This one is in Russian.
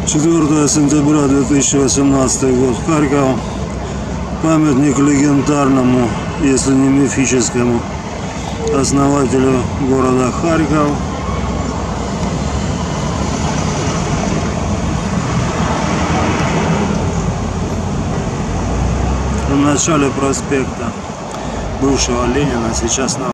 4 сентября 2018 год. Харьков. Памятник легендарному, если не мифическому, основателю города Харьков. В начале проспекта бывшего Ленина, сейчас на